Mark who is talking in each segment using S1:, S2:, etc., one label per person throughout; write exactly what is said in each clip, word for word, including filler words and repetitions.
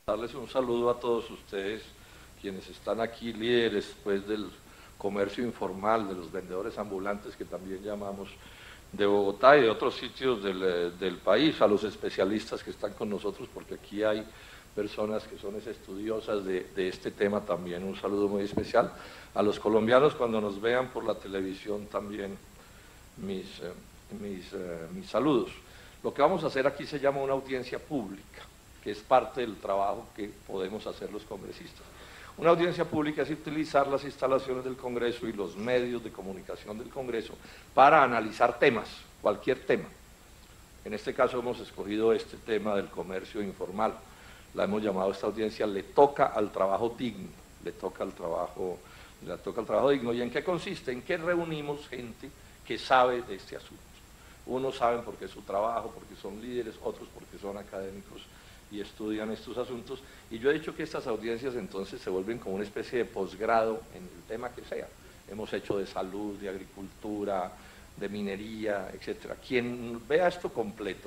S1: Darles un saludo a todos ustedes, quienes están aquí, líderes pues, del comercio informal, de los vendedores ambulantes que también llamamos, de Bogotá y de otros sitios del, del país, a los especialistas que están con nosotros, porque aquí hay personas que son estudiosas de, de este tema también, un saludo muy especial. A los colombianos cuando nos vean por la televisión también mis, eh, mis, eh, mis saludos. Lo que vamos a hacer aquí se llama una audiencia pública, que es parte del trabajo que podemos hacer los congresistas. Una audiencia pública es utilizar las instalaciones del Congreso y los medios de comunicación del Congreso para analizar temas, cualquier tema. En este caso hemos escogido este tema del comercio informal. La hemos llamado esta audiencia Le toca al trabajo digno, le toca al trabajo, le toca al trabajo digno. ¿Y en qué consiste? En que reunimos gente que sabe de este asunto. Unos saben porque es su trabajo, porque son líderes, otros porque son académicos y estudian estos asuntos, y yo he dicho que estas audiencias entonces se vuelven como una especie de posgrado en el tema que sea. Hemos hecho de salud, de agricultura, de minería, etcétera. Quien vea esto completo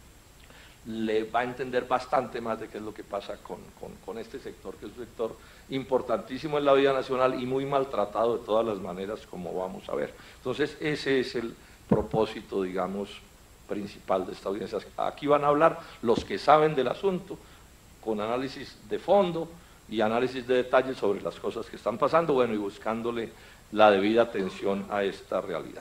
S1: le va a entender bastante más de qué es lo que pasa con, con, con este sector, que es un sector importantísimo en la vida nacional y muy maltratado de todas las maneras, como vamos a ver. Entonces ese es el propósito, digamos, principal de esta audiencia. Aquí van a hablar los que saben del asunto, con análisis de fondo y análisis de detalle sobre las cosas que están pasando, bueno, y buscándole la debida atención a esta realidad.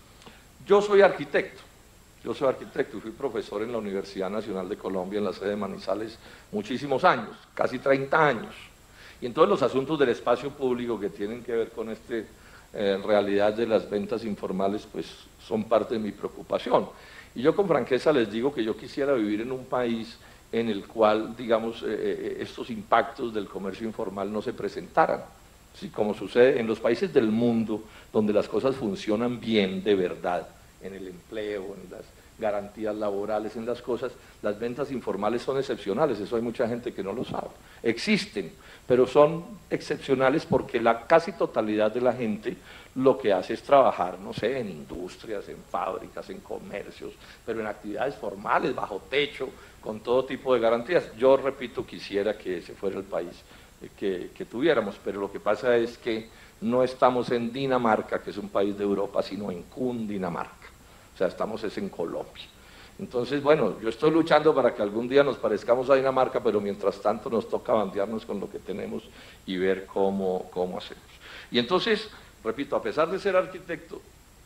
S1: Yo soy arquitecto, yo soy arquitecto y fui profesor en la Universidad Nacional de Colombia, en la sede de Manizales, muchísimos años, casi treinta años, y en todos los asuntos del espacio público que tienen que ver con esta eh, realidad de las ventas informales, pues son parte de mi preocupación. Y yo con franqueza les digo que yo quisiera vivir en un país en el cual, digamos, eh, estos impactos del comercio informal no se presentaran. ¿Sí? Como sucede en los países del mundo donde las cosas funcionan bien de verdad, en el empleo, en las garantías laborales, en las cosas, las ventas informales son excepcionales, eso hay mucha gente que no lo sabe. Existen, pero son excepcionales porque la casi totalidad de la gente lo que hace es trabajar, no sé, en industrias, en fábricas, en comercios, pero en actividades formales, bajo techo, con todo tipo de garantías. Yo, repito, quisiera que ese fuera el país que, que tuviéramos, pero lo que pasa es que no estamos en Dinamarca, que es un país de Europa, sino en Cundinamarca. O sea, estamos es en Colombia. Entonces, bueno, yo estoy luchando para que algún día nos parezcamos a Dinamarca, pero mientras tanto nos toca bandearnos con lo que tenemos y ver cómo, cómo hacemos. Y entonces, repito, a pesar de ser arquitecto,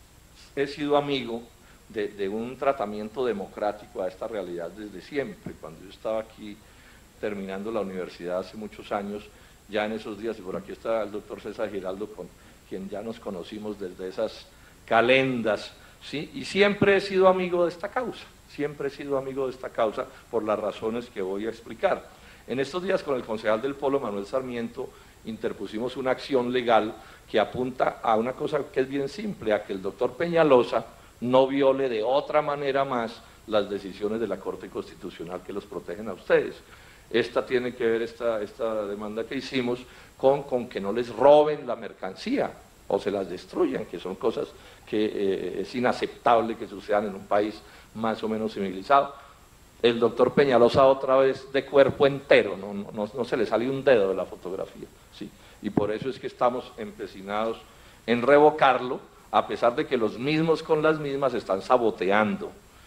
S1: he sido amigo de, de un tratamiento democrático a esta realidad desde siempre. Cuando yo estaba aquí terminando la universidad hace muchos años, ya en esos días, y por aquí está el doctor César Giraldo, con quien ya nos conocimos desde esas calendas, ¿sí? Y siempre he sido amigo de esta causa, siempre he sido amigo de esta causa por las razones que voy a explicar. En estos días con el concejal del Polo, Manuel Sarmiento, interpusimos una acción legal que apunta a una cosa que es bien simple, a que el doctor Peñalosa no viole de otra manera más las decisiones de la Corte Constitucional que los protegen a ustedes. Esta tiene que ver, esta, esta demanda que hicimos, con, con que no les roben la mercancía o se las destruyan, que son cosas que eh, es inaceptable que sucedan en un país más o menos civilizado. El doctor Peñalosa otra vez de cuerpo entero, no, no, no se le sale un dedo de la fotografía, ¿sí? Y por eso es que estamos empecinados en revocarlo, a pesar de que los mismos con las mismas están saboteando,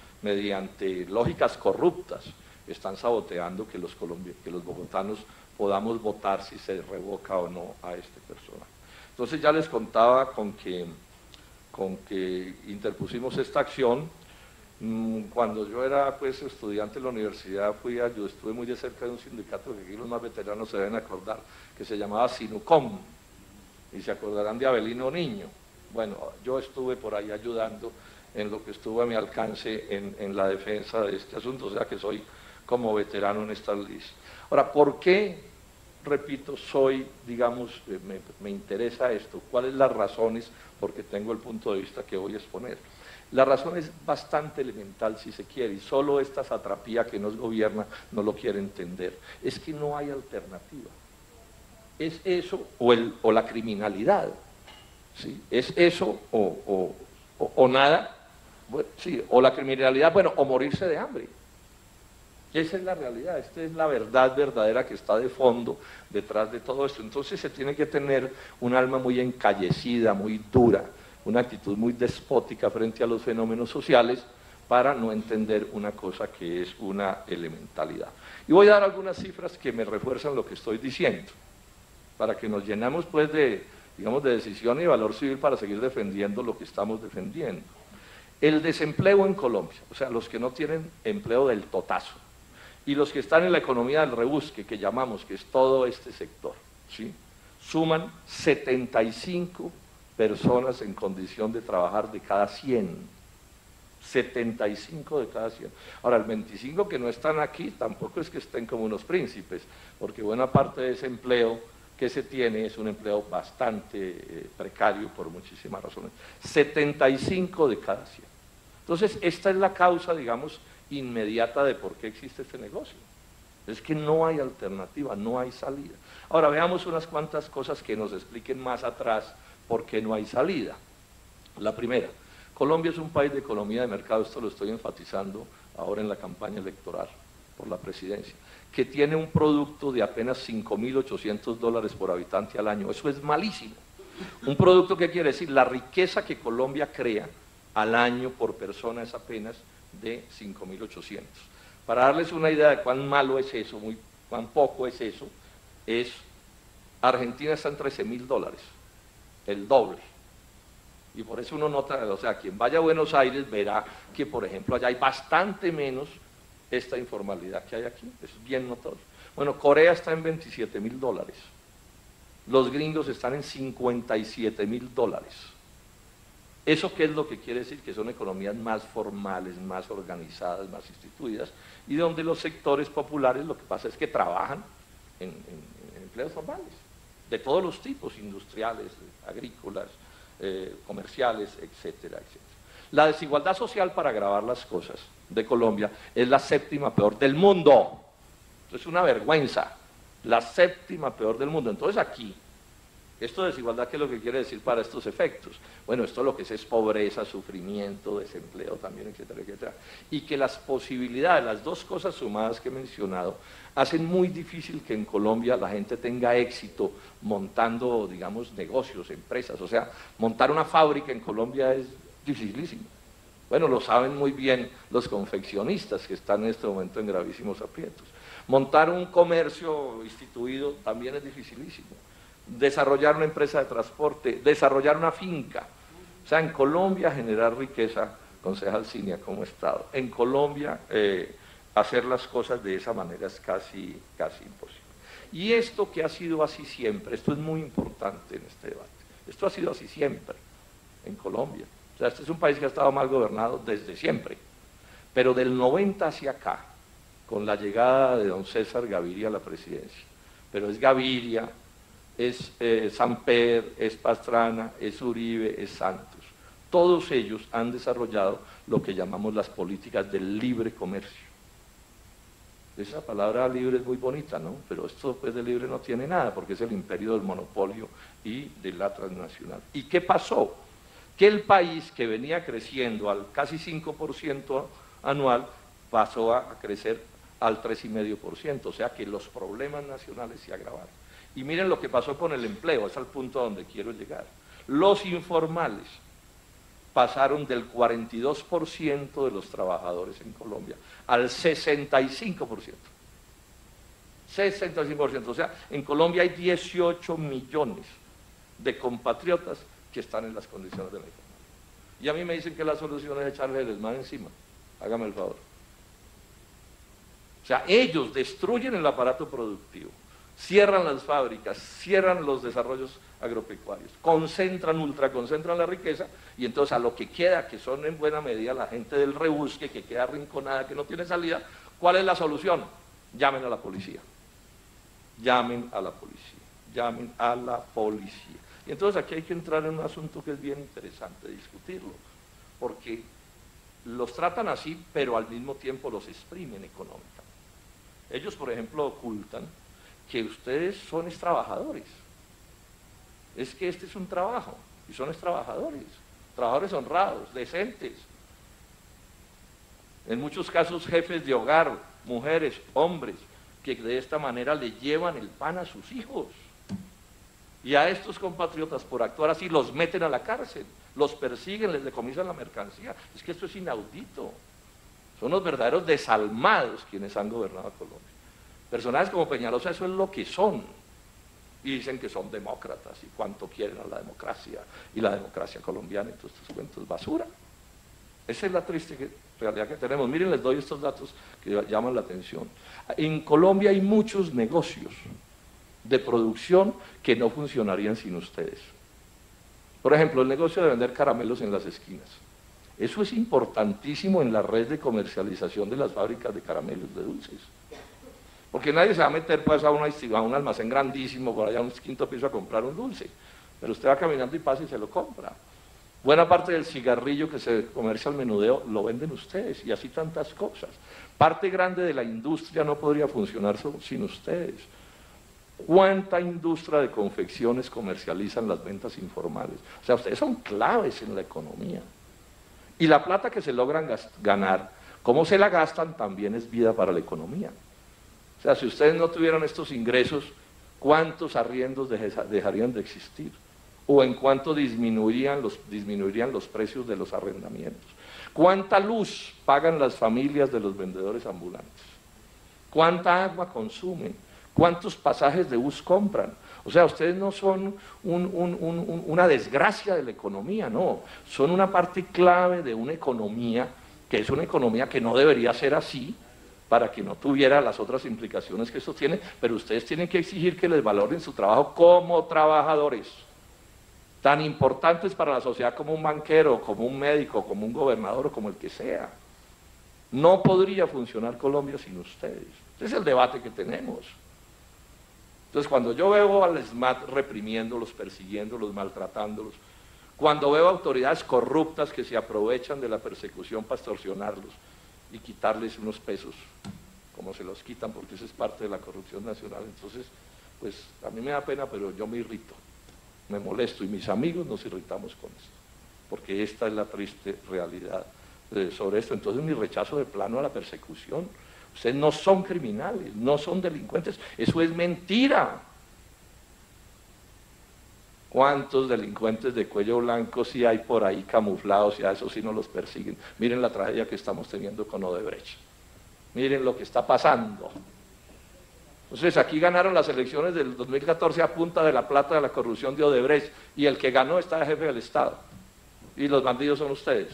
S1: mediante lógicas corruptas, están saboteando que los, que los bogotanos podamos votar si se revoca o no a este personaje. Entonces ya les contaba con que, con que interpusimos esta acción. Cuando yo era pues estudiante en la universidad, fui a, yo estuve muy de cerca de un sindicato que aquí los más veteranos se deben acordar, que se llamaba Sinucom, y se acordarán de Abelino Niño. Bueno, yo estuve por ahí ayudando en lo que estuvo a mi alcance en, en la defensa de este asunto, o sea que soy como veterano en esta lista. Ahora, ¿por qué, repito, soy, digamos, me, me interesa esto? ¿Cuáles las razones? Porque tengo el punto de vista que voy a exponer. La razón es bastante elemental, si se quiere, y solo esta satrapía que nos gobierna no lo quiere entender. Es que no hay alternativa. Es eso o, el, o la criminalidad, ¿sí? Es eso o, o, o, o nada, bueno, sí, o la criminalidad, bueno, o morirse de hambre. Esa es la realidad, esta es la verdad verdadera que está de fondo detrás de todo esto. Entonces se tiene que tener un alma muy encallecida, muy dura, una actitud muy despótica frente a los fenómenos sociales para no entender una cosa que es una elementalidad. Y voy a dar algunas cifras que me refuerzan lo que estoy diciendo, para que nos llenemos pues de, digamos, de decisión y valor civil para seguir defendiendo lo que estamos defendiendo. El desempleo en Colombia, o sea, los que no tienen empleo del totazo, y los que están en la economía del rebusque, que llamamos, que es todo este sector, ¿sí?, suman setenta y cinco personas en condición de trabajar de cada cien. setenta y cinco de cada cien. Ahora, el veinticinco que no están aquí, tampoco es que estén como unos príncipes, porque buena parte de ese empleo que se tiene es un empleo bastante eh, precario por muchísimas razones. setenta y cinco de cada cien. Entonces, esta es la causa, digamos, inmediata de por qué existe este negocio. Es que no hay alternativa, no hay salida. Ahora veamos unas cuantas cosas que nos expliquen más atrás por qué no hay salida. La primera, Colombia es un país de economía de mercado, esto lo estoy enfatizando ahora en la campaña electoral por la presidencia, que tiene un producto de apenas cinco mil ochocientos dólares por habitante al año. Eso es malísimo. Un producto que quiere decir, la riqueza que Colombia crea al año por persona es apenas de cinco mil ochocientos. Para darles una idea de cuán malo es eso, muy, cuán poco es eso, es Argentina está en trece mil dólares, el doble. Y por eso uno nota, o sea, quien vaya a Buenos Aires verá que, por ejemplo, allá hay bastante menos esta informalidad que hay aquí, es bien notorio. Bueno, Corea está en veintisiete mil dólares, los gringos están en cincuenta y siete mil dólares. ¿Eso qué es lo que quiere decir? Que son economías más formales, más organizadas, más instituidas, y donde los sectores populares lo que pasa es que trabajan en, en, en empleos formales, de todos los tipos, industriales, agrícolas, eh, comerciales, etcétera, etcétera. La desigualdad social, para agravar las cosas, de Colombia es la séptima peor del mundo. Eso es una vergüenza, la séptima peor del mundo. Entonces aquí, esto de desigualdad, ¿qué es lo que quiere decir para estos efectos? Bueno, esto lo que es es pobreza, sufrimiento, desempleo también, etcétera, etcétera. Y que las posibilidades, las dos cosas sumadas que he mencionado, hacen muy difícil que en Colombia la gente tenga éxito montando, digamos, negocios, empresas. O sea, montar una fábrica en Colombia es dificilísimo. Bueno, lo saben muy bien los confeccionistas que están en este momento en gravísimos aprietos. Montar un comercio instituido también es dificilísimo. Desarrollar una empresa de transporte, desarrollar una finca. O sea, en Colombia generar riqueza, concejal Cinia, como Estado. En Colombia eh, hacer las cosas de esa manera es casi, casi imposible. Y esto que ha sido así siempre, esto es muy importante en este debate, esto ha sido así siempre en Colombia. O sea, este es un país que ha estado mal gobernado desde siempre, pero del noventa hacia acá, con la llegada de don César Gaviria a la presidencia, pero es Gaviria, es eh, Samper, es Pastrana, es Uribe, es Santos, todos ellos han desarrollado lo que llamamos las políticas del libre comercio. Esa palabra libre es muy bonita, ¿no? Pero esto pues de libre no tiene nada, porque es el imperio del monopolio y de la transnacional. ¿Y qué pasó? Que el país que venía creciendo al casi cinco por ciento anual pasó a crecer al tres coma cinco por ciento, o sea que los problemas nacionales se agravaron. Y miren lo que pasó con el empleo, es al punto a donde quiero llegar. Los informales pasaron del cuarenta y dos por ciento de los trabajadores en Colombia al sesenta y cinco por ciento. sesenta y cinco por ciento, o sea, en Colombia hay dieciocho millones de compatriotas que están en las condiciones de la informalidad. Y a mí me dicen que la solución es echarle el desmán encima. Hágame el favor. O sea, ellos destruyen el aparato productivo, cierran las fábricas, cierran los desarrollos agropecuarios, concentran, ultraconcentran la riqueza, y entonces a lo que queda, que son en buena medida la gente del rebusque, que queda arrinconada, que no tiene salida, ¿cuál es la solución? Llamen a la policía. Llamen a la policía. Llamen a la policía. Y entonces aquí hay que entrar en un asunto que es bien interesante discutirlo, porque los tratan así, pero al mismo tiempo los exprimen económicamente. Ellos, por ejemplo, ocultan que ustedes son es trabajadores. Es que este es un trabajo, y son es trabajadores, trabajadores honrados, decentes. En muchos casos jefes de hogar, mujeres, hombres, que de esta manera le llevan el pan a sus hijos. Y a estos compatriotas, por actuar así, los meten a la cárcel, los persiguen, les decomisan la mercancía. Es que esto es inaudito. Son los verdaderos desalmados quienes han gobernado a Colombia. Personajes como Peñalosa, eso es lo que son. Y dicen que son demócratas y cuánto quieren a la democracia y la democracia colombiana y todos estos cuentos, basura. Esa es la triste realidad que tenemos. Miren, les doy estos datos que llaman la atención. En Colombia hay muchos negocios de producción que no funcionarían sin ustedes. Por ejemplo, el negocio de vender caramelos en las esquinas. Eso es importantísimo en la red de comercialización de las fábricas de caramelos, de dulces. Porque nadie se va a meter pues, a, una, a un almacén grandísimo, por allá en un quinto piso a comprar un dulce. Pero usted va caminando y pasa y se lo compra. Buena parte del cigarrillo que se comercia al menudeo lo venden ustedes, y así tantas cosas. Parte grande de la industria no podría funcionar sin ustedes. ¿Cuánta industria de confecciones comercializan las ventas informales? O sea, ustedes son claves en la economía. Y la plata que se logran ganar, cómo se la gastan, también es vida para la economía. O sea, si ustedes no tuvieran estos ingresos, ¿cuántos arriendos dejarían de existir? ¿O en cuánto disminuirían los, disminuirían los precios de los arrendamientos? ¿Cuánta luz pagan las familias de los vendedores ambulantes? ¿Cuánta agua consumen? ¿Cuántos pasajes de bus compran? O sea, ustedes no son un, un, un, una desgracia de la economía, no. Son una parte clave de una economía, que es una economía que no debería ser así, para que no tuviera las otras implicaciones que esto tiene, pero ustedes tienen que exigir que les valoren su trabajo como trabajadores, tan importantes para la sociedad como un banquero, como un médico, como un gobernador o como el que sea. No podría funcionar Colombia sin ustedes. Ese es el debate que tenemos. Entonces, cuando yo veo al ESMAD reprimiéndolos, persiguiéndolos, maltratándolos, cuando veo autoridades corruptas que se aprovechan de la persecución para extorsionarlos y quitarles unos pesos, como se los quitan, porque eso es parte de la corrupción nacional, entonces, pues, a mí me da pena, pero yo me irrito, me molesto, y mis amigos nos irritamos con esto, porque esta es la triste realidad eh, sobre esto. Entonces, mi rechazo de plano a la persecución. Ustedes no son criminales, no son delincuentes, eso es mentira. ¿Cuántos delincuentes de cuello blanco sí hay por ahí camuflados y a esos sí no los persiguen? Miren la tragedia que estamos teniendo con Odebrecht. Miren lo que está pasando. Entonces aquí ganaron las elecciones del dos mil catorce a punta de la plata de la corrupción de Odebrecht, y el que ganó está de jefe del Estado. Y los bandidos son ustedes.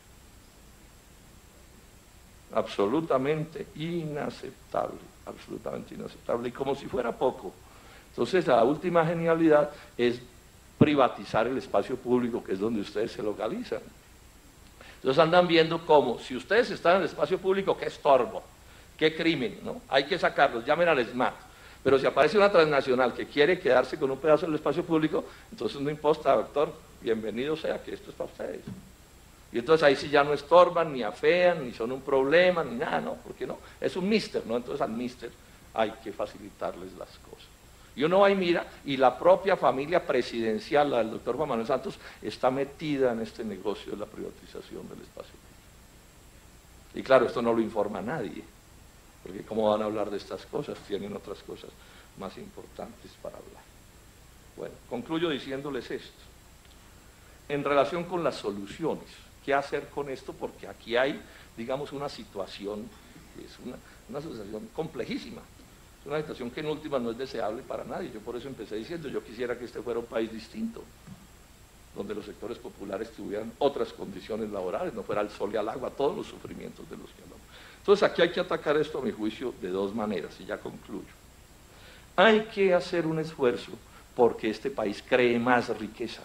S1: Absolutamente inaceptable, absolutamente inaceptable. Y como si fuera poco, entonces la última genialidad es privatizar el espacio público, que es donde ustedes se localizan. Entonces andan viendo cómo, si ustedes están en el espacio público, qué estorbo, qué crimen, ¿no? Hay que sacarlos, llamen al ESMAD. Pero si aparece una transnacional que quiere quedarse con un pedazo del espacio público, entonces no importa, doctor, bienvenido sea, que esto es para ustedes. Y entonces ahí sí ya no estorban, ni afean, ni son un problema, ni nada, ¿no? ¿Por qué no? Es un mister, ¿no? Entonces al mister hay que facilitarles las cosas. Y uno va y mira, y la propia familia presidencial, la del doctor Juan Manuel Santos, está metida en este negocio de la privatización del espacio público. Y claro, esto no lo informa nadie, porque ¿cómo van a hablar de estas cosas? Tienen otras cosas más importantes para hablar. Bueno, concluyo diciéndoles esto. En relación con las soluciones, ¿qué hacer con esto? Porque aquí hay, digamos, una situación, es una, una situación complejísima, es una situación que en última no es deseable para nadie. Yo por eso empecé diciendo, yo quisiera que este fuera un país distinto, donde los sectores populares tuvieran otras condiciones laborales, no fuera al sol y al agua, todos los sufrimientos de los que hablamos. Entonces aquí hay que atacar esto, a mi juicio, de dos maneras, y ya concluyo. Hay que hacer un esfuerzo porque este país cree más riqueza,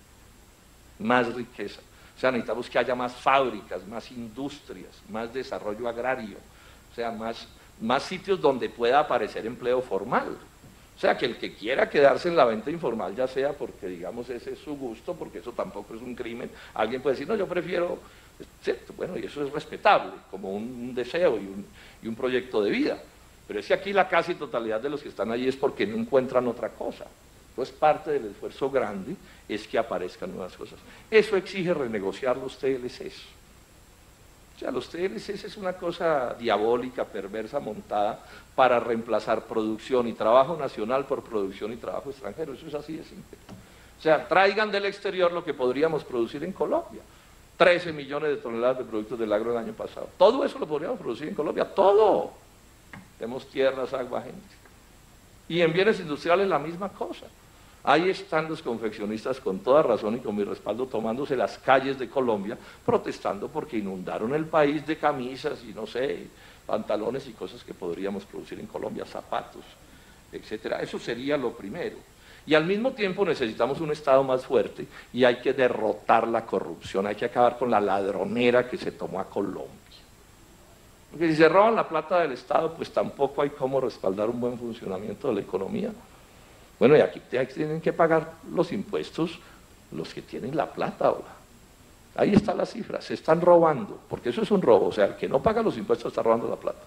S1: más riqueza. O sea, necesitamos que haya más fábricas, más industrias, más desarrollo agrario, o sea, más, más sitios donde pueda aparecer empleo formal. O sea, que el que quiera quedarse en la venta informal, ya sea porque, digamos, ese es su gusto, porque eso tampoco es un crimen, alguien puede decir, no, yo prefiero, ¿cierto? Bueno, y eso es respetable, como un, un deseo y un, y un proyecto de vida. Pero es que aquí la casi totalidad de los que están allí es porque no encuentran otra cosa. Entonces parte del esfuerzo grande es que aparezcan nuevas cosas. Eso exige renegociar los T L Cs. sea, los T L Cs es una cosa diabólica, perversa, montada para reemplazar producción y trabajo nacional por producción y trabajo extranjero. Eso es así de simple. O sea, traigan del exterior lo que podríamos producir en Colombia. trece millones de toneladas de productos del agro el año pasado. Todo eso lo podríamos producir en Colombia, todo. Tenemos tierras, agua, gente. Y en bienes industriales la misma cosa. Ahí están los confeccionistas con toda razón y con mi respaldo tomándose las calles de Colombia protestando porque inundaron el país de camisas y no sé, pantalones y cosas que podríamos producir en Colombia, zapatos, etcétera. Eso sería lo primero. Y al mismo tiempo necesitamos un Estado más fuerte y hay que derrotar la corrupción, hay que acabar con la ladronera que se tomó a Colombia. Porque si se roban la plata del Estado, pues tampoco hay cómo respaldar un buen funcionamiento de la economía. Bueno, y aquí tienen que pagar los impuestos los que tienen la plata ahora. Ahí está la cifra, se están robando, porque eso es un robo, o sea, el que no paga los impuestos está robando la plata.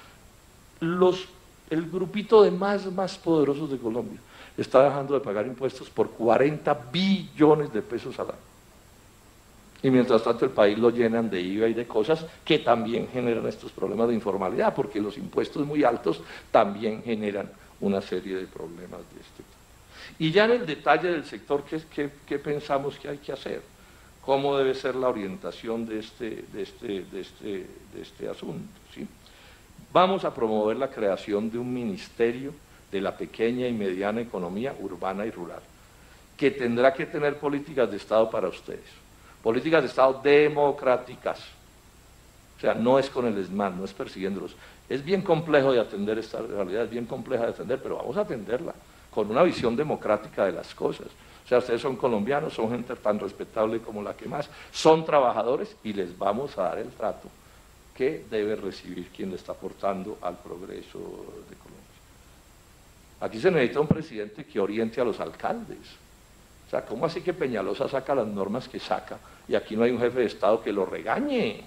S1: Los, el grupito de más, más poderosos de Colombia está dejando de pagar impuestos por cuarenta billones de pesos al año. Y mientras tanto el país lo llenan de I V A y de cosas que también generan estos problemas de informalidad, porque los impuestos muy altos también generan una serie de problemas de este tipo. Y ya en el detalle del sector, ¿qué, qué, qué pensamos que hay que hacer? ¿Cómo debe ser la orientación de este, de este, de este, de este asunto? ¿Sí? Vamos a promover la creación de un ministerio de la pequeña y mediana economía urbana y rural, que tendrá que tener políticas de Estado para ustedes, políticas de Estado democráticas, o sea, no es con el ESMAD, no es persiguiéndolos, es bien complejo de atender esta realidad, es bien compleja de atender, pero vamos a atenderla con una visión democrática de las cosas. O sea, ustedes son colombianos, son gente tan respetable como la que más, son trabajadores y les vamos a dar el trato que debe recibir quien le está aportando al progreso de Colombia. Aquí se necesita un presidente que oriente a los alcaldes. O sea, ¿cómo así que Peñalosa saca las normas que saca y aquí no hay un jefe de Estado que lo regañe?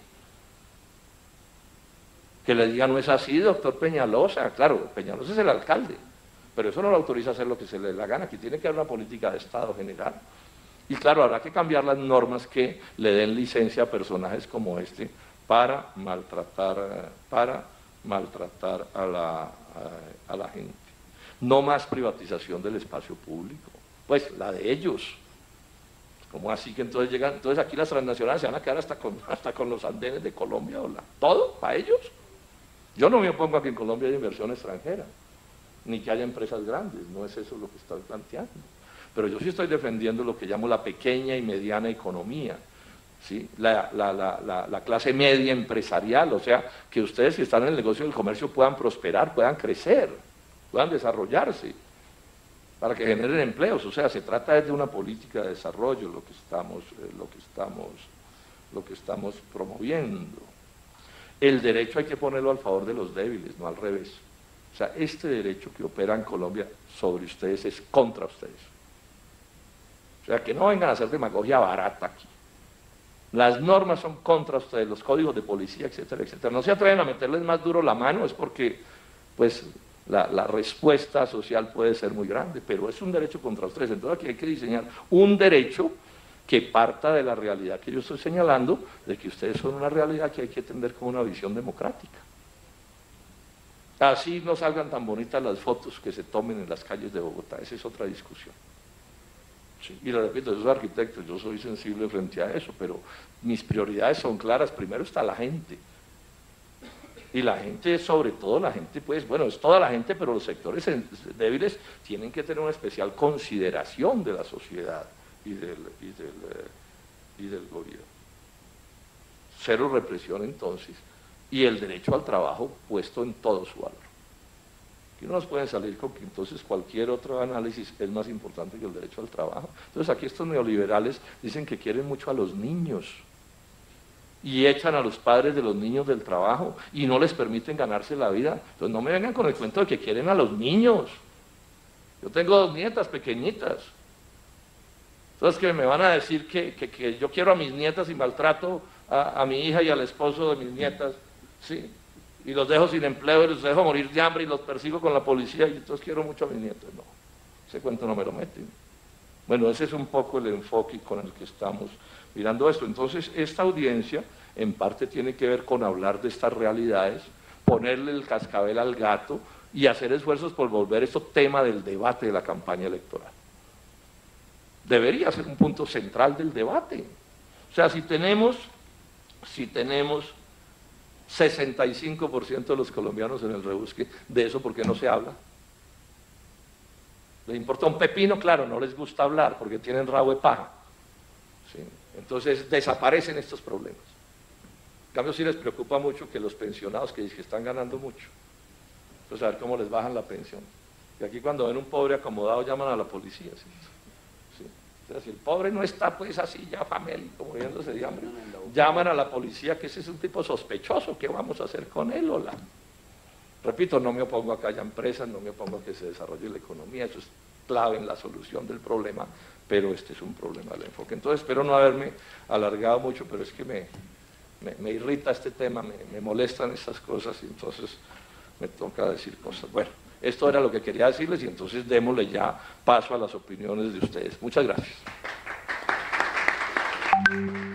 S1: Que le diga, no es así, doctor Peñalosa. Claro, Peñalosa es el alcalde, pero eso no lo autoriza a hacer lo que se le dé la gana. Aquí tiene que haber una política de Estado general. Y claro, habrá que cambiar las normas que le den licencia a personajes como este para maltratar, para maltratar a la, a, a la gente. No más privatización del espacio público, pues la de ellos. ¿Cómo así que entonces llegan? Entonces aquí las transnacionales se van a quedar hasta con, hasta con los andenes de Colombia, ¿o la, todo para ellos? Yo no me opongo a que en Colombia haya inversión extranjera, ni que haya empresas grandes, no es eso lo que estoy planteando. Pero yo sí estoy defendiendo lo que llamo la pequeña y mediana economía, ¿sí? la, la, la, la, la clase media empresarial, o sea, que ustedes si están en el negocio del comercio puedan prosperar, puedan crecer, puedan desarrollarse, para que generen empleos. O sea, se trata de una política de desarrollo lo que estamos, eh, lo que estamos, lo que estamos promoviendo. El derecho hay que ponerlo al favor de los débiles, no al revés. O sea, este derecho que opera en Colombia sobre ustedes es contra ustedes. O sea, que no vengan a hacer demagogia barata aquí. Las normas son contra ustedes, los códigos de policía, etcétera, etcétera. No se atreven a meterles más duro la mano, es porque, pues, la, la respuesta social puede ser muy grande, pero es un derecho contra ustedes. Entonces aquí hay que diseñar un derecho que parta de la realidad que yo estoy señalando, de que ustedes son una realidad que hay que entender como una visión democrática. Así no salgan tan bonitas las fotos que se tomen en las calles de Bogotá, esa es otra discusión. Sí, y lo repito, yo soy arquitecto, yo soy sensible frente a eso, pero mis prioridades son claras. Primero está la gente. Y la gente, sobre todo la gente, pues, bueno, es toda la gente, pero los sectores débiles tienen que tener una especial consideración de la sociedad y del, y del, y del gobierno. Cero represión entonces, y el derecho al trabajo puesto en todo su valor. Aquí no nos pueden salir con que entonces cualquier otro análisis es más importante que el derecho al trabajo. Entonces aquí estos neoliberales dicen que quieren mucho a los niños y echan a los padres de los niños del trabajo y no les permiten ganarse la vida. Entonces no me vengan con el cuento de que quieren a los niños. Yo tengo dos nietas pequeñitas. Entonces que me van a decir que, que, que yo quiero a mis nietas y maltrato a, a mi hija y al esposo de mis nietas, sí, y los dejo sin empleo y los dejo morir de hambre y los persigo con la policía y entonces quiero mucho a mis nietos. No, ese cuento no me lo meten. Bueno, ese es un poco el enfoque con el que estamos mirando esto. Entonces, esta audiencia en parte tiene que ver con hablar de estas realidades, ponerle el cascabel al gato y hacer esfuerzos por volver esto tema del debate de la campaña electoral. Debería ser un punto central del debate. O sea, si tenemos, si tenemos sesenta y cinco por ciento de los colombianos en el rebusque, de eso, ¿por qué no se habla? ¿Les importa un pepino? Claro, no les gusta hablar porque tienen rabo de paja. ¿Sí? Entonces desaparecen estos problemas. En cambio, sí les preocupa mucho que los pensionados que dicen que están ganando mucho, pues a ver cómo les bajan la pensión. Y aquí cuando ven un pobre acomodado llaman a la policía. ¿Sí? ¿Sí? O sea, si el pobre no está pues así ya famélico, muriéndose de hambre, llaman a la policía que ese es un tipo sospechoso, ¿qué vamos a hacer con él? Hola. Repito, no me opongo a que haya empresas, no me opongo a que se desarrolle la economía, eso es clave en la solución del problema, pero este es un problema del enfoque. Entonces espero no haberme alargado mucho, pero es que me, me, me irrita este tema, me, me molestan estas cosas y entonces me toca decir cosas. Bueno, esto era lo que quería decirles y entonces démosle ya paso a las opiniones de ustedes. Muchas gracias.